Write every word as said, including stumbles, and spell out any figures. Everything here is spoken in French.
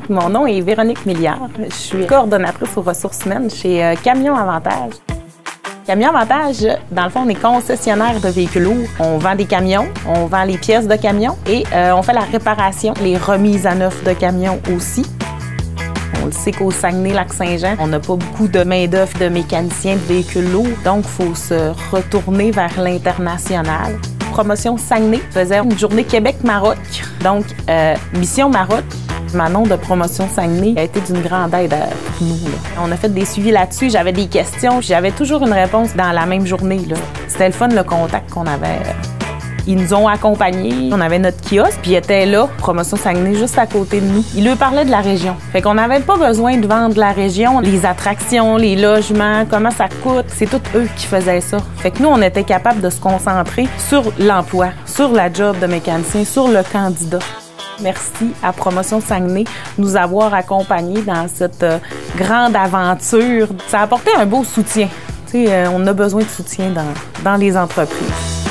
Mon nom est Véronique Milliard. Je suis coordonnatrice aux ressources humaines chez Camion Avantage. Camion Avantage, dans le fond, on est concessionnaire de véhicules lourds. On vend des camions, on vend les pièces de camions et euh, on fait la réparation, les remises à neuf de camions aussi. On le sait qu'au Saguenay-Lac-Saint-Jean, on n'a pas beaucoup de main-d'œuvre de mécaniciens de véhicules lourds, donc il faut se retourner vers l'international. Promotion Saguenay faisait une journée Québec-Maroc, donc euh, Mission Maroc. Manon de Promotion Saguenay a été d'une grande aide pour nous. Là. On a fait des suivis là-dessus, j'avais des questions, j'avais toujours une réponse dans la même journée. C'était le fun, le contact qu'on avait. Ils nous ont accompagnés, on avait notre kiosque, puis ils étaient là, Promotion Saguenay, juste à côté de nous. Ils leur parlaient de la région. Fait qu'on n'avait pas besoin de vendre la région, les attractions, les logements, comment ça coûte. C'est tous eux qui faisaient ça. Fait que nous, on était capables de se concentrer sur l'emploi, sur la job de mécanicien, sur le candidat. Merci à Promotion Saguenay de nous avoir accompagnés dans cette euh, grande aventure. Ça a apporté un beau soutien. Tu sais, euh, on a besoin de soutien dans, dans les entreprises.